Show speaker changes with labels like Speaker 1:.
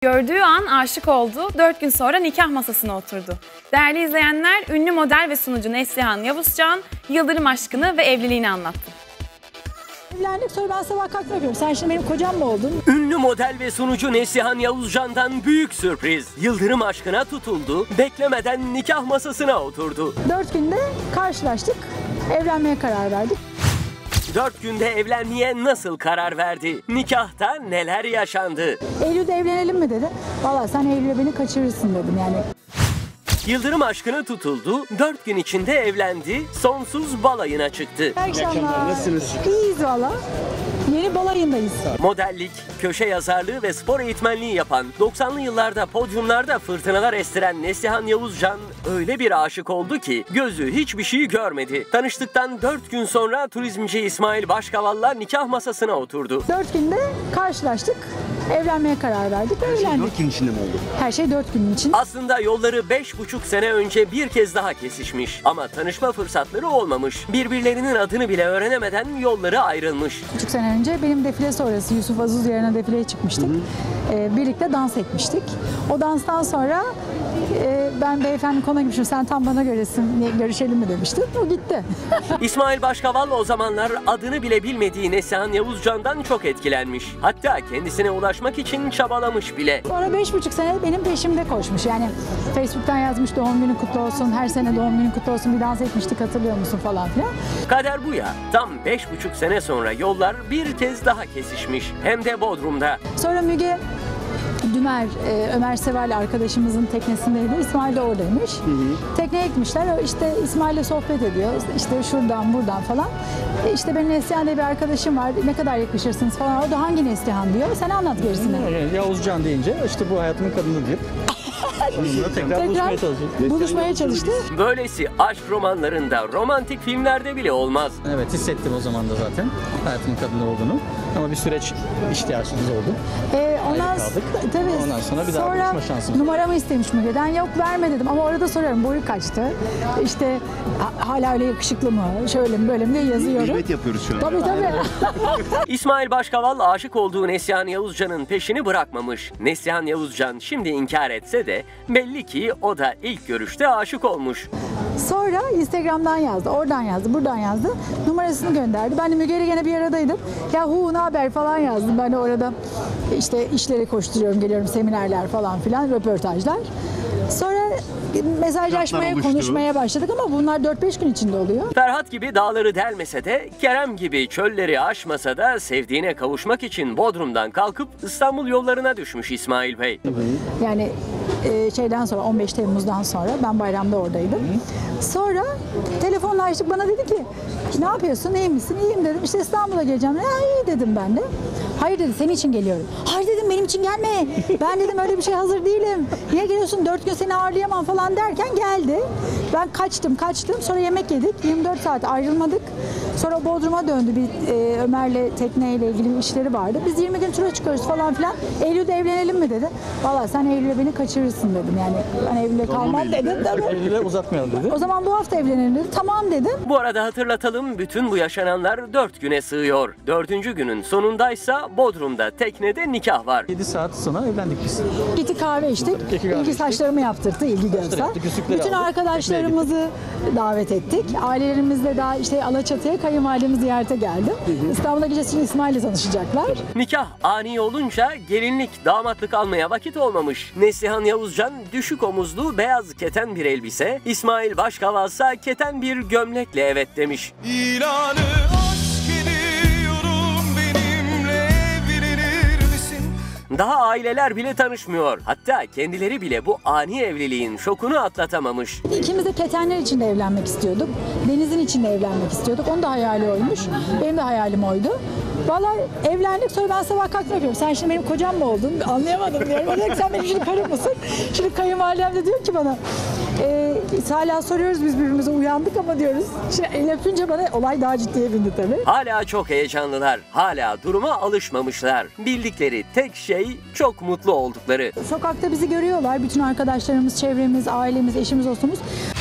Speaker 1: Gördüğü an aşık oldu, 4 gün sonra nikah masasına oturdu. Değerli izleyenler, ünlü model ve sunucu Neslihan Yavuzcan, yıldırım aşkını ve evliliğini anlattı.
Speaker 2: Evlendik, sonra ben sabah kalkma yapıyorum. Sen şimdi benim kocam mı oldun?
Speaker 3: Ünlü model ve sunucu Neslihan Yavuzcan'dan büyük sürpriz. Yıldırım aşkına tutuldu, beklemeden nikah masasına oturdu.
Speaker 2: 4 günde karşılaştık, evlenmeye karar verdik.
Speaker 3: 4 günde evlenmeye nasıl karar verdi? Nikahta neler yaşandı?
Speaker 2: Eylül'de evlenelim mi dedi. Valla sen Eylül'e beni kaçırırsın dedim yani.
Speaker 3: Yıldırım aşkına tutuldu, 4 gün içinde evlendi, sonsuz balayına çıktı.
Speaker 2: İyi akşamlar. Nasılsınız? İyiyiz valla. Yeni balayındayız.
Speaker 3: Modellik, köşe yazarlığı ve spor eğitmenliği yapan, 90'lı yıllarda podyumlarda fırtınalar estiren Neslihan Yavuzcan öyle bir aşık oldu ki gözü hiçbir şey görmedi. Tanıştıktan 4 gün sonra turizmci İsmail Başkaval'la nikah masasına oturdu.
Speaker 2: 4 günde karşılaştık, evlenmeye karar verdik.
Speaker 4: Her şey
Speaker 2: Evlendik.
Speaker 4: 4 gün içinde mi oldu?
Speaker 2: Her şey 4 gün için.
Speaker 3: Aslında yolları 5,5 sene önce bir kez daha kesişmiş ama tanışma fırsatları olmamış. Birbirlerinin adını bile öğrenemeden yolları ayrılmış.
Speaker 2: 3,5 sene önce benim defile sonrası Yusuf Azuz yerine defileye çıkmıştık. Birlikte dans etmiştik. O danstan sonra ben beyefendi konuğa gitmişim, sen tam bana göresin, görüşelim mi demiştim. O gitti.
Speaker 3: İsmail Başkaval o zamanlar adını bile bilmediği Neslihan Yavuzcan'dan çok etkilenmiş. Hatta kendisine ulaşmak için çabalamış bile.
Speaker 2: Sonra 5,5 sene benim peşimde koşmuş. Yani Facebook'tan yazmış, doğum günün kutlu olsun, her sene doğum günün kutlu olsun, bir dans etmiştik hatırlıyor musun falan filan.
Speaker 3: Kader bu ya. Tam 5,5 sene sonra yollar bir kez daha kesişmiş. Hem de Bodrum'da.
Speaker 2: Sonra Müge Dümer, Ömer Seval arkadaşımızın teknesindeydi. İsmail de oradaymış. Tekneye gitmişler. İşte İsmail'le sohbet ediyor. İşte şuradan buradan falan. İşte benim Neslihan diye bir arkadaşım var. Ne kadar yakışırsınız falan. O da hangi Neslihan diyor. Sen anlat gerisini.
Speaker 4: Yavuzcan deyince işte bu hayatımın kadını deyip onunla tekrar
Speaker 2: buluşmaya çalıştı.
Speaker 3: Böylesi aşk romanlarında, romantik filmlerde bile olmaz.
Speaker 4: Evet, hissettim o zaman da zaten hayatımın kadını olduğunu. Ama bir süreç ihtiyacımız oldu.
Speaker 2: Tabii.
Speaker 4: Ondan sonra bir daha buluşma şansımız.
Speaker 2: Numaramı istemiş Müge'den. Yok verme dedim ama orada soruyorum boyu kaçtı. İşte hala öyle yakışıklı mı? Şöyle mi böyle mi diye yazıyorum.
Speaker 4: Gıybet yapıyoruz şu an.
Speaker 2: Tabii.
Speaker 3: İsmail Başkaval aşık olduğu Neslihan Yavuzcan'ın peşini bırakmamış. Neslihan Yavuzcan şimdi inkar etse de belli ki o da ilk görüşte aşık olmuş.
Speaker 2: Sonra Instagram'dan yazdı, oradan yazdı, buradan yazdı. Numarasını gönderdi. Ben de Müge'yle gene bir aradaydım. Yahu ne haber falan yazdım. Ben de orada işte işleri koşturuyorum, geliyorum, seminerler falan filan, röportajlar. Sonra mesajlaşmaya, konuşmaya başladık ama bunlar 4-5 gün içinde oluyor.
Speaker 3: Ferhat gibi dağları delmese de, Kerem gibi çölleri aşmasa da sevdiğine kavuşmak için Bodrum'dan kalkıp İstanbul yollarına düşmüş İsmail Bey.
Speaker 2: Yani şeyden sonra 15 Temmuz'dan sonra ben bayramda oradaydım. Sonra telefonlaştık, bana dedi ki ne yapıyorsun, iyi misin? İyiyim dedim. İşte İstanbul'a geleceğim. Ya iyi dedim ben de. Hayır dedi, senin için geliyorum. Hayır dedim, benim için gelme. Ben dedim öyle bir şey hazır değilim. Niye geliyorsun? 4 gün seni ağırlayamam falan derken geldi. Ben kaçtım. Sonra yemek yedik. 24 saat ayrılmadık. Sonra Bodrum'a döndü. Ömer'le tekneyle ilgili işleri vardı. Biz 20 gün tura çıkıyoruz falan filan. Eylül'de evlenelim mi dedi. Valla sen Eylül'e beni kaçırırsın dedim. Yani ben Eylül'e kalmam dedim.
Speaker 4: Eylül'e uzatmayalım dedi.
Speaker 2: O zaman bu hafta evlenelim dedi. Tamam dedim.
Speaker 3: Bu arada hatırlatalım, bütün bu yaşananlar 4 güne sığıyor. 4. günün sonundaysa Bodrum'da teknede nikah var.
Speaker 4: 7 saat sonra evlendik biz.
Speaker 2: Gittik kahve içtik. İlgi saçlarımı yaptırdı İlgi Görsel. Bütün arkadaşlarımızı davet ettik. Ailelerimizle daha işte Alaçatı'ya kayınvalidemi ziyarete geldim. İstanbul'a gideceğiz, İsmail'le tanışacaklar.
Speaker 3: Nikah ani olunca gelinlik, damatlık almaya vakit olmamış. Neslihan Yavuzcan düşük omuzlu beyaz keten bir elbise, İsmail Başkaval'sa keten bir gömlekle evet demiş.
Speaker 5: İlanı aşk ediyorum, benimle evlenir misin?
Speaker 3: Daha aileler bile tanışmıyor. Hatta kendileri bile bu ani evliliğin şokunu atlatamamış.
Speaker 2: İkimiz de ketenler içinde evlenmek istiyorduk. Denizin içinde evlenmek istiyorduk. Onun da hayali oymuş. Benim de hayalim oydu. Vallahi evlendik, sonra ben sabah kalkma yapıyorum. Sen şimdi benim kocam mı oldun? Anlayamadım diyorum. O diyor ki sen benim şimdi karım mısın? Şimdi kayınvalidem de diyor ki bana hala soruyoruz biz birbirimize, uyandık ama diyoruz. Şimdi el öpünce bana olay daha ciddiye bindi tabii.
Speaker 3: Hala çok heyecanlılar. Hala duruma alışmamışlar. Bildikleri tek şey çok mutlu oldukları.
Speaker 2: Sokakta bizi görüyorlar. Bütün arkadaşlarımız, çevremiz, ailemiz, eşimiz, dostumuz.